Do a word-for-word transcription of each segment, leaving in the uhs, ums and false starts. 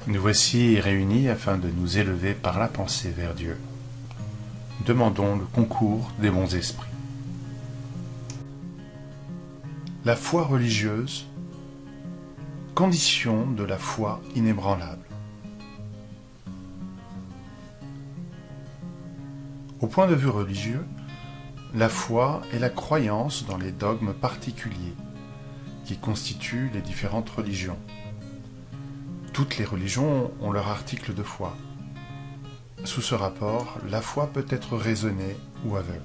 Nous voici réunis afin de nous élever par la pensée vers Dieu. Demandons le concours des bons esprits. La foi religieuse, condition de la foi inébranlable. Au point de vue religieux, la foi est la croyance dans les dogmes particuliers qui constituent les différentes religions. Toutes les religions ont leur article de foi. Sous ce rapport, la foi peut être raisonnée ou aveugle.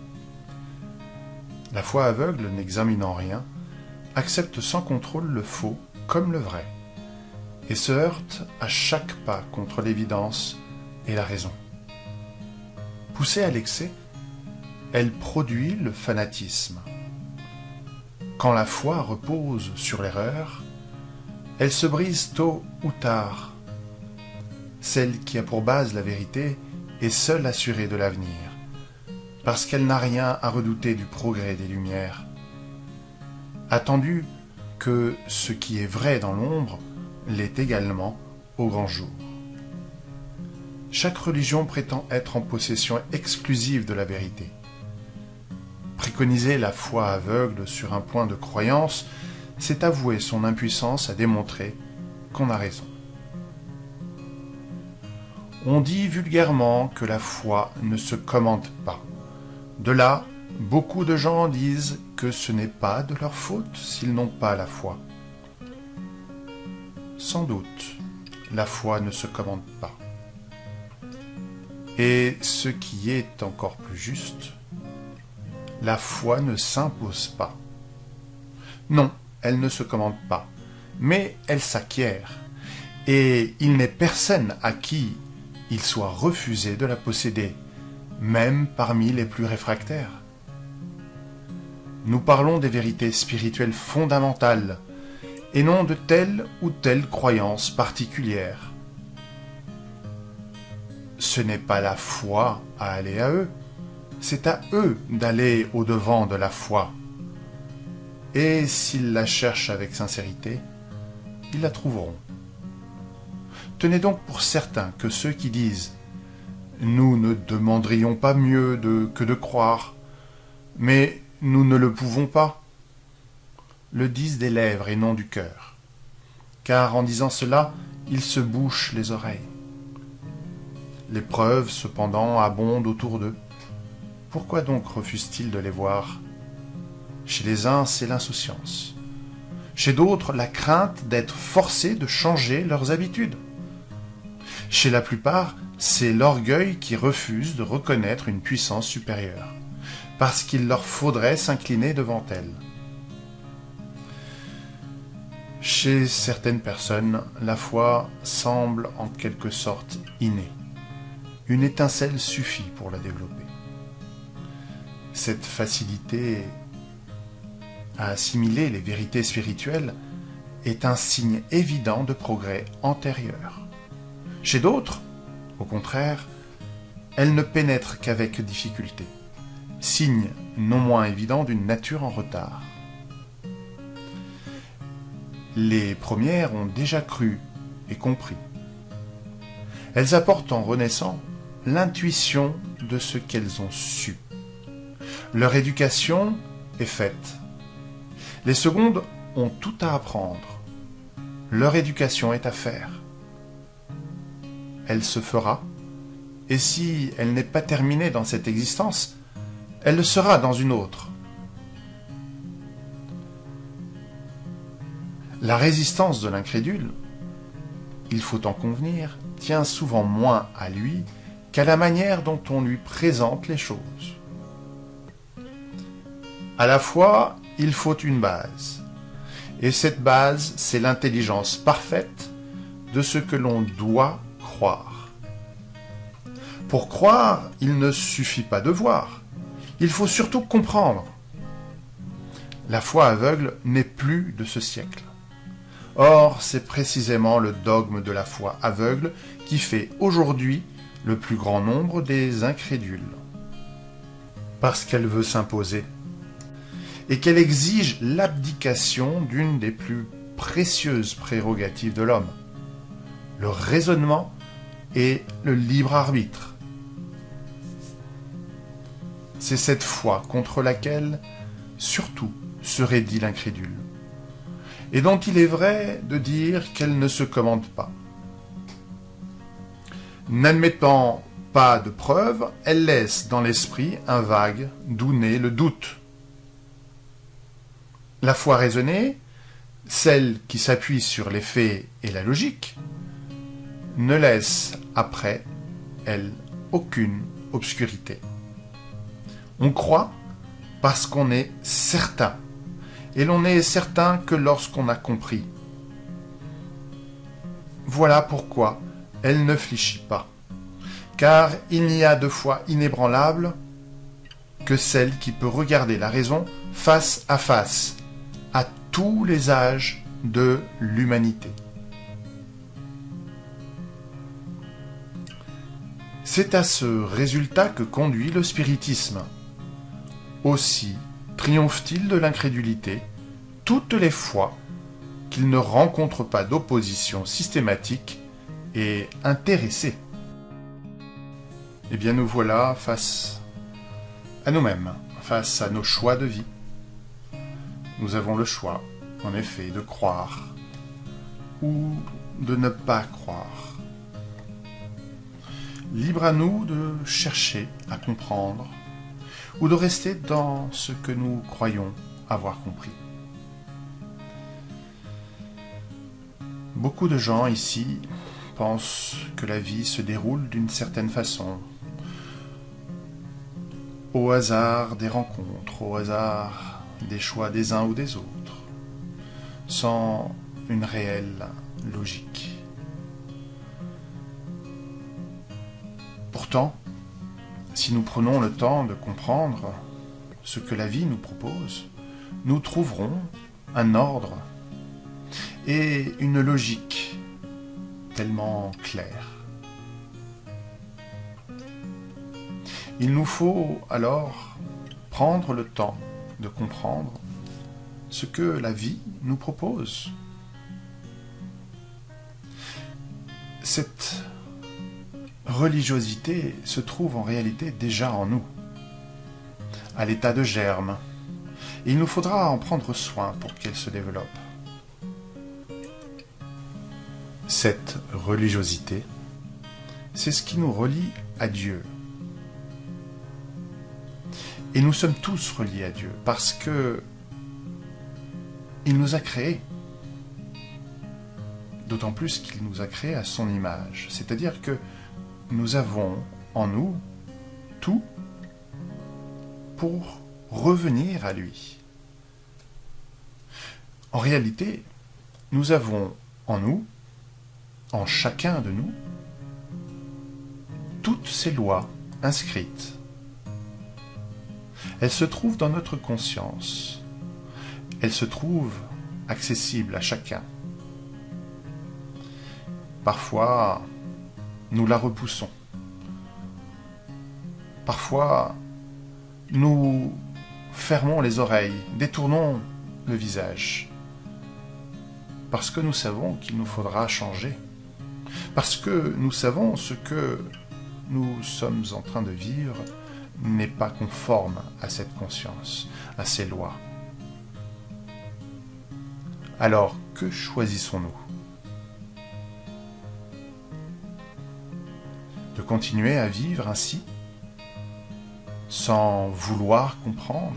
La foi aveugle, n'examinant rien, accepte sans contrôle le faux comme le vrai, et se heurte à chaque pas contre l'évidence et la raison. Poussée à l'excès, elle produit le fanatisme. Quand la foi repose sur l'erreur, elle se brise tôt ou tard. Celle qui a pour base la vérité est seule assurée de l'avenir, parce qu'elle n'a rien à redouter du progrès des Lumières. Attendu que ce qui est vrai dans l'ombre l'est également au grand jour. Chaque religion prétend être en possession exclusive de la vérité. Préconiser la foi aveugle sur un point de croyance, c'est avouer son impuissance à démontrer qu'on a raison. On dit vulgairement que la foi ne se commande pas. De là, beaucoup de gens disent que ce n'est pas de leur faute s'ils n'ont pas la foi. Sans doute, la foi ne se commande pas. Et ce qui est encore plus juste, la foi ne s'impose pas. Non, elle ne se commande pas, mais elle s'acquiert, et il n'est personne à qui il soit refusé de la posséder, même parmi les plus réfractaires. Nous parlons des vérités spirituelles fondamentales, et non de telle ou telle croyance particulière. Ce n'est pas la foi à aller à eux, c'est à eux d'aller au-devant de la foi. Et s'ils la cherchent avec sincérité, ils la trouveront. Tenez donc pour certain que ceux qui disent « Nous ne demanderions pas mieux de, que de croire, mais nous ne le pouvons pas », le disent des lèvres et non du cœur, car en disant cela, ils se bouchent les oreilles. Les preuves, cependant, abondent autour d'eux. Pourquoi donc refusent-ils de les voir ? Chez les uns, c'est l'insouciance. Chez d'autres, la crainte d'être forcés de changer leurs habitudes. Chez la plupart, c'est l'orgueil qui refuse de reconnaître une puissance supérieure, parce qu'il leur faudrait s'incliner devant elle. Chez certaines personnes, la foi semble en quelque sorte innée. Une étincelle suffit pour la développer. Cette facilité à assimiler les vérités spirituelles est un signe évident de progrès antérieur. Chez d'autres, au contraire, elle ne pénètre qu'avec difficulté, signe non moins évident d'une nature en retard. Les premières ont déjà cru et compris. Elles apportent en renaissant l'intuition de ce qu'elles ont su. Leur éducation est faite. Les secondes ont tout à apprendre. Leur éducation est à faire. Elle se fera, et si elle n'est pas terminée dans cette existence, elle le sera dans une autre. La résistance de l'incrédule, il faut en convenir, tient souvent moins à lui qu'à la manière dont on lui présente les choses. À la fois, il faut une base, et cette base, c'est l'intelligence parfaite de ce que l'on doit croire. Pour croire, il ne suffit pas de voir, il faut surtout comprendre. La foi aveugle n'est plus de ce siècle. Or, c'est précisément le dogme de la foi aveugle qui fait aujourd'hui le plus grand nombre des incrédules. Parce qu'elle veut s'imposer, et qu'elle exige l'abdication d'une des plus précieuses prérogatives de l'homme, le raisonnement et le libre arbitre. C'est cette foi contre laquelle, surtout, se raidit l'incrédule, et dont il est vrai de dire qu'elle ne se commande pas. N'admettant pas de preuves, elle laisse dans l'esprit un vague d'où naît le doute. La foi raisonnée, celle qui s'appuie sur les faits et la logique, ne laisse après elle aucune obscurité. On croit parce qu'on est certain, et l'on n'est certain que lorsqu'on a compris. Voilà pourquoi elle ne fléchit pas, car il n'y a de foi inébranlable que celle qui peut regarder la raison face à face, à tous les âges de l'humanité. C'est à ce résultat que conduit le spiritisme. Aussi triomphe-t-il de l'incrédulité toutes les fois qu'il ne rencontre pas d'opposition systématique et intéressée. Eh bien nous voilà face à nous-mêmes, face à nos choix de vie. Nous avons le choix, en effet, de croire ou de ne pas croire. Libre à nous de chercher à comprendre ou de rester dans ce que nous croyons avoir compris. Beaucoup de gens ici pensent que la vie se déroule d'une certaine façon, au hasard des rencontres, au hasard des choix des uns ou des autres, sans une réelle logique. Pourtant, si nous prenons le temps de comprendre ce que la vie nous propose, nous trouverons un ordre et une logique tellement claire. Il nous faut alors prendre le temps de comprendre ce que la vie nous propose. Cette religiosité se trouve en réalité déjà en nous, à l'état de germe, et il nous faudra en prendre soin pour qu'elle se développe. Cette religiosité, c'est ce qui nous relie à Dieu. Et nous sommes tous reliés à Dieu parce que il nous a créés. D'autant plus qu'il nous a créés à son image. C'est-à-dire que nous avons en nous tout pour revenir à lui. En réalité, nous avons en nous, en chacun de nous, toutes ces lois inscrites. Elles se trouvent dans notre conscience. Elles se trouvent accessibles à chacun. Parfois, nous la repoussons. Parfois, nous fermons les oreilles, détournons le visage. Parce que nous savons qu'il nous faudra changer. Parce que nous savons ce que nous sommes en train de vivre n'est pas conforme à cette conscience, à ces lois. Alors, que choisissons-nous? De continuer à vivre ainsi, sans vouloir comprendre,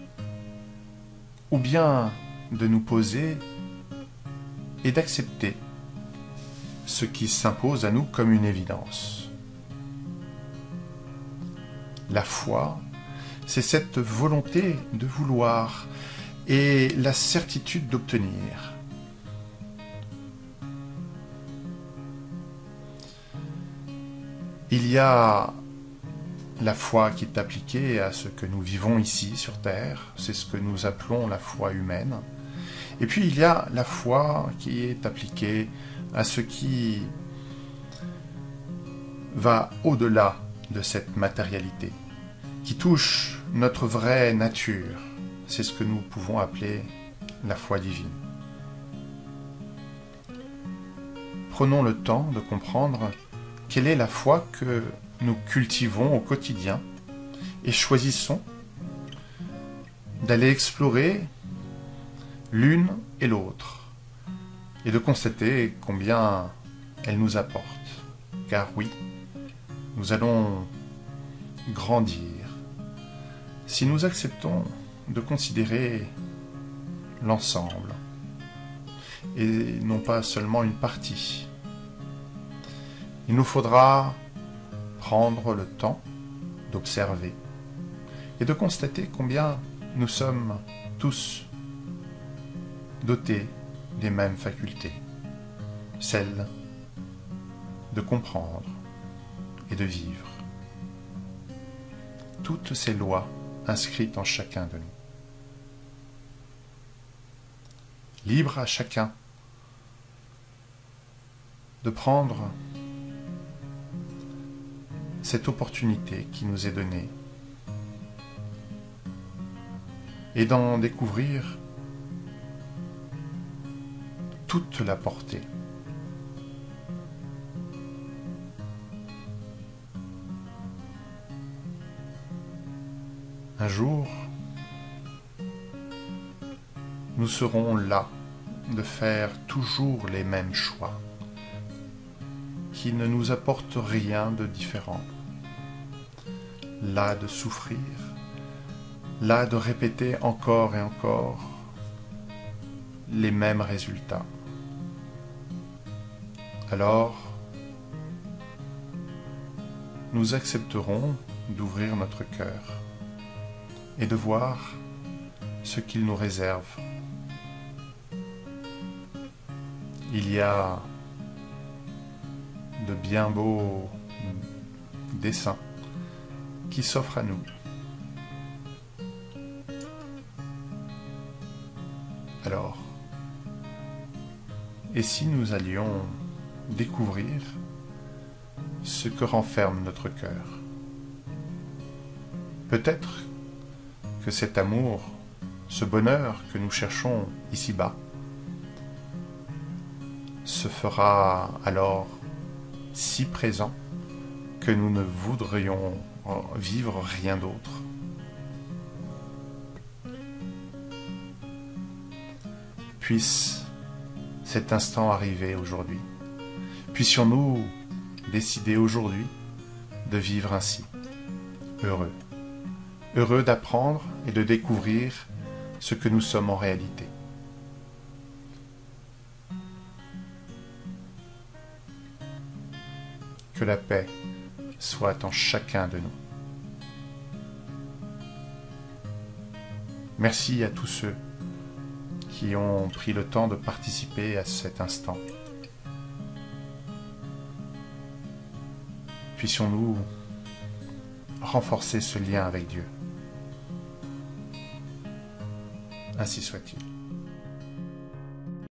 ou bien de nous poser et d'accepter ce qui s'impose à nous comme une évidence. La foi, c'est cette volonté de vouloir et la certitude d'obtenir. Il y a la foi qui est appliquée à ce que nous vivons ici sur Terre, c'est ce que nous appelons la foi humaine. Et puis il y a la foi qui est appliquée à ce qui va au-delà de cette matérialité, qui touche notre vraie nature. C'est ce que nous pouvons appeler la foi divine. prenons le temps de comprendre quelle est la foi que nous cultivons au quotidien et choisissons d'aller explorer l'une et l'autre et de constater combien elle nous apporte. Car oui, nous allons grandir si nous acceptons de considérer l'ensemble et non pas seulement une partie. Il nous faudra prendre le temps d'observer et de constater combien nous sommes tous dotés des mêmes facultés, celles de comprendre et de vivre. Toutes ces lois inscrites en chacun de nous. Libre à chacun de prendre cette opportunité qui nous est donnée et d'en découvrir toute la portée. Un jour, nous serons là de faire toujours les mêmes choix qui ne nous apportent rien de différent. Là de souffrir, là de répéter encore et encore les mêmes résultats. Alors, nous accepterons d'ouvrir notre cœur et de voir ce qu'il nous réserve. Il y a de bien beaux dessins qui s'offrent à nous. Alors, et si nous allions découvrir ce que renferme notre cœur? Peut-être que cet amour, ce bonheur que nous cherchons ici-bas, se fera alors si présent que nous ne voudrions vivre rien d'autre. Puisse cet instant arriver aujourd'hui. Puissions-nous décider aujourd'hui de vivre ainsi, heureux. Heureux d'apprendre et de découvrir ce que nous sommes en réalité. Que la paix soit en chacun de nous. Merci à tous ceux qui ont pris le temps de participer à cet instant. Puissions-nous renforcer ce lien avec Dieu. Ainsi soit-il.